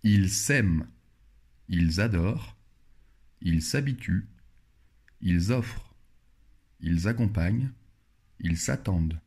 Ils s'aiment, ils adorent, ils s'habituent, ils offrent, ils accompagnent, ils s'attendent.